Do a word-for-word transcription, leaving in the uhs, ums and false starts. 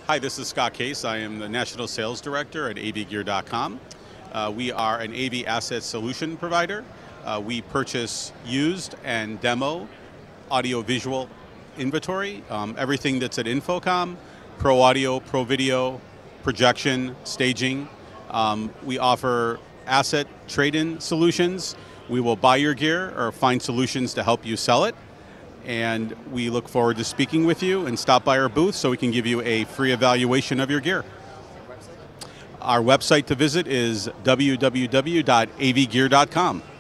Hi, this is Scott Case. I am the National Sales Director at A V gear dot com. Uh, we are an A V asset solution provider. Uh, we purchase used and demo audio-visual inventory, um, everything that's at InfoComm, pro audio, pro video, projection, staging. Um, we offer asset trade-in solutions. We will buy your gear or find solutions to help you sell it. And we look forward to speaking with you, and stop by our booth so we can give you a free evaluation of your gear. Our website to visit is w w w dot a v gear dot com.